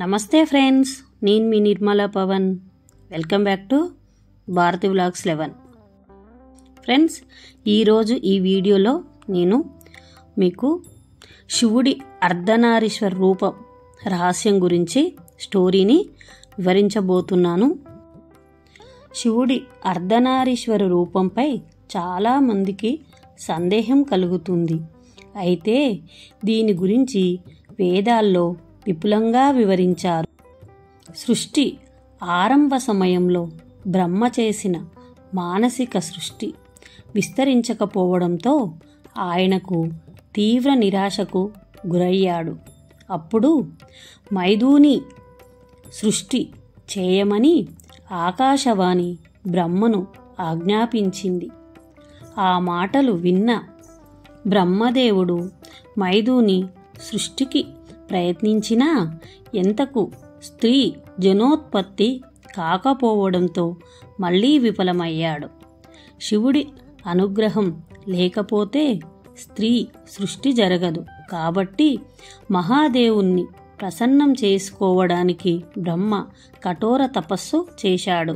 నమస్తే ఫ్రెండ్స్, నేను మీ Nirmala Pavan. Welcome back to Bharati vlogs 11. Friends, ఈరోజు ఈ వీడియోలో నేను మీకు శివుడి అర్ధనారీశ్వర రూపం రహస్యం గురించి స్టోరీని వివరించబోతున్నాను. శివుడి అర్ధనారీశ్వర రూపంపై చాలామందికి సందేహం కలుగుతుంది. అయితే దీని గురించి వేదాల్లో విపులంగా వివరించారు. సృష్టి ఆరంభ సమయంలో బ్రహ్మ చేసిన మానసిక సృష్టి విస్తరించకపోవడంతో ఆయనకు తీవ్ర నిరాశకు గురయ్యాడు. అప్పుడు మైథుని సృష్టి చేయమని ఆకాశవాణి బ్రహ్మను ఆజ్ఞాపించింది. ఆ మాటలు విన్న బ్రహ్మదేవుడు మైథుని సృష్టికి ప్రయత్నించినా ఎంతకు స్త్రీ జనోత్పత్తి కాకపోవడంతో మళ్ళీ విఫలమయ్యాడు. శివుడి అనుగ్రహం లేకపోతే స్త్రీ సృష్టి జరగదు. కాబట్టి మహాదేవుణ్ణి ప్రసన్నం చేసుకోవడానికి బ్రహ్మ కఠోర తపస్సు చేశాడు.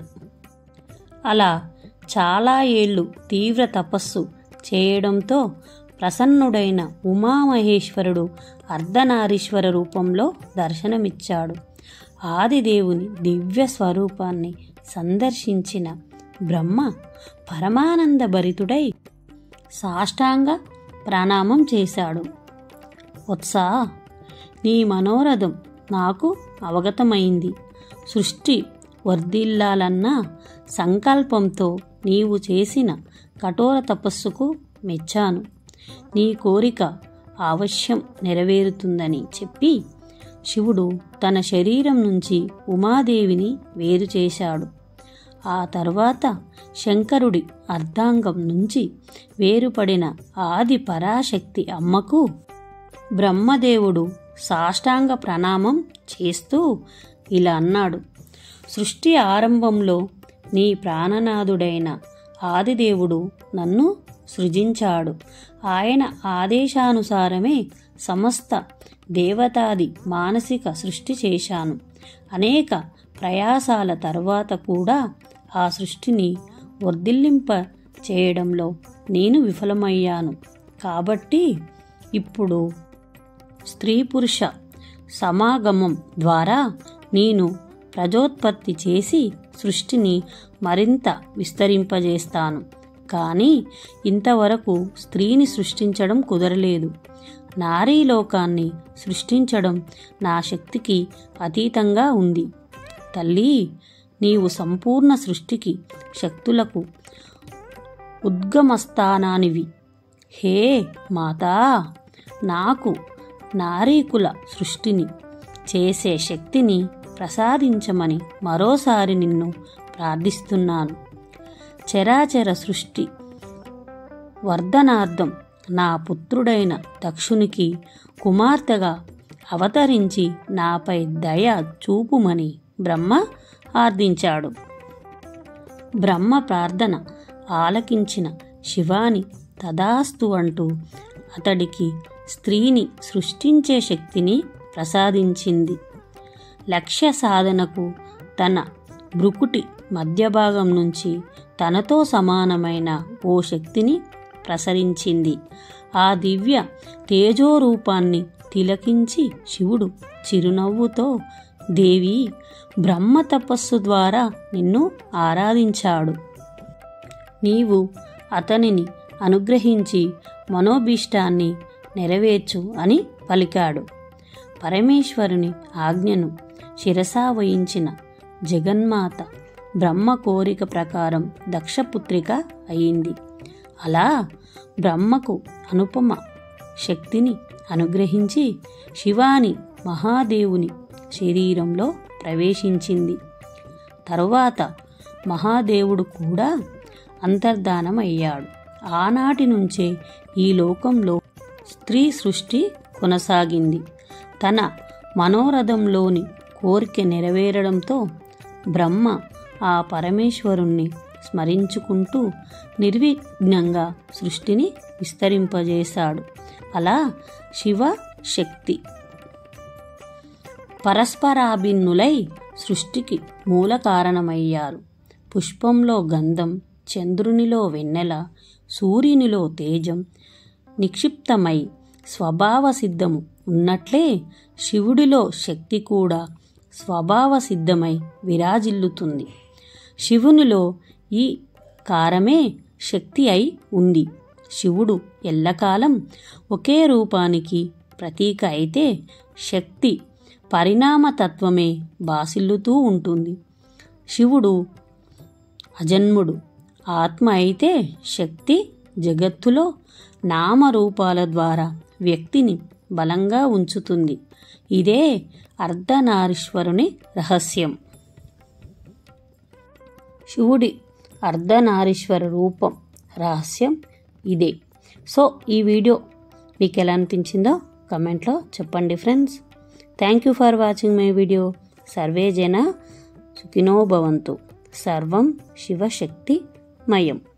అలా చాలా ఏళ్ళు తీవ్ర తపస్సు చేయడంతో ప్రసన్నుడైన ఉమామహేశ్వరుడు అర్ధనారీశ్వర రూపంలో దర్శనమిచ్చాడు. ఆదిదేవుని దివ్య స్వరూపాన్ని సందర్శించిన బ్రహ్మ పరమానంద భరితుడై సాష్టాంగ ప్రణామం చేశాడు. వత్సా, నీ మనోరథం నాకు అవగతమైంది. సృష్టి వర్ధిల్లాలన్న సంకల్పంతో నీవు చేసిన కఠోర తపస్సుకు మెచ్చాను. నీ కోరిక అవశ్యం నెరవేరుతుందని చెప్పి శివుడు తన శరీరం నుంచి ఉమాదేవిని వేరు చేశాడు. ఆ తర్వాత శంకరుడి అర్ధాంగం నుంచి వేరుపడిన ఆది పరాశక్తి అమ్మకు బ్రహ్మదేవుడు సాష్టాంగ ప్రణామం చేస్తూ ఇలా అన్నాడు: సృష్టి ఆరంభంలో నీ ప్రాణనాథుడైన ఆదిదేవుడు నన్ను సృజించాడు. ఆయన ఆదేశానుసారమే సమస్త దేవతాది మానసిక సృష్టి చేశాను. అనేక ప్రయాసాల తర్వాత కూడా ఆ సృష్టిని వర్ధిల్లింప చేయడంలో నేను విఫలమయ్యాను. కాబట్టి ఇప్పుడు స్త్రీ పురుష సమాగమం ద్వారా నేను ప్రజోత్పత్తి చేసి సృష్టిని మరింత విస్తరింపజేస్తాను. కానీ ఇంతవరకు స్త్రీని సృష్టించడం కుదరలేదు. నారీలోకాన్ని సృష్టించడం నా శక్తికి అతీతంగా ఉంది. తల్లి, నీవు సంపూర్ణ సృష్టికి శక్తులకు ఉద్గమస్థానానివి. హే మాతా, నాకు నారీకుల సృష్టిని చేసే శక్తిని ప్రసాదించమని మరోసారి నిన్ను ప్రార్థిస్తున్నాను. చరాచర సృష్టి వర్ధనార్థం నా పుత్రుడైన దక్షునికి కుమార్తెగా అవతరించి నాపై దయ చూపుమని బ్రహ్మ ఆర్థించాడు. బ్రహ్మ ప్రార్థన ఆలకించిన శివాని తదాస్తు అంటూ అతడికి స్త్రీని సృష్టించే శక్తిని ప్రసాదించింది. లక్ష్య సాధనకు తన భృకుటి మధ్యభాగం నుంచి తనతో సమానమైన ఓ శక్తిని ప్రసరించింది. ఆ దివ్య తేజోరూపాన్ని తిలకించి శివుడు చిరునవ్వుతో, దేవి, బ్రహ్మ తపస్సు ద్వారా నిన్ను ఆరాధించాడు. నీవు అతనిని అనుగ్రహించి మనోభీష్టాన్ని నెరవేర్చు అని పలికాడు. పరమేశ్వరుని ఆజ్ఞను శిరసా వహించిన జగన్మాత బ్రహ్మ కోరిక ప్రకారం దక్షపుత్రిక అయింది. అలా బ్రహ్మకు అనుపమ శక్తిని అనుగ్రహించి శివాని మహాదేవుని శరీరంలో ప్రవేశించింది. తరువాత మహాదేవుడు కూడా అంతర్ధానమయ్యాడు. ఆనాటి నుంచే ఈ లోకంలో స్త్రీ సృష్టి కొనసాగింది. తన మనోరథంలోని కోరిక నెరవేరడంతో బ్రహ్మ ఆ పరమేశ్వరుణ్ణి స్మరించుకుంటూ నిర్విఘ్నంగా సృష్టిని విస్తరింపజేశాడు. అలా శివ శక్తి పరస్పరాభిన్నులై సృష్టికి మూల కారణమయ్యారు. పుష్పంలో గంధం, చంద్రునిలో వెన్నెల, సూర్యునిలో తేజం నిక్షిప్తమై స్వభావ సిద్ధము ఉన్నట్లే శివుడిలో శక్తి కూడా స్వభావ సిద్ధమై విరాజిల్లుతుంది. శివునిలో ఈ కారమే శక్తి అయి ఉంది. శివుడు ఎల్లకాలం ఒకే రూపానికి ప్రతీక అయితే శక్తి పరిణామతత్వమే బాసిల్లుతూ ఉంటుంది. శివుడు అజన్ముడు ఆత్మ అయితే శక్తి జగత్తులో నామరూపాల ద్వారా వ్యక్తిని బలంగా ఉంచుతుంది. ఇదే అర్ధనారీశ్వరుని రహస్యం. శివుడి అర్ధనారీశ్వర రూపం రహస్యం ఇదే. సో ఈ వీడియో మీకు ఎలా అనిపించిందో కమెంట్లో చెప్పండి friends. Thank you for watching my video. సర్వే జన సుఖినో భవంతు. సర్వం శివశక్తిమయం.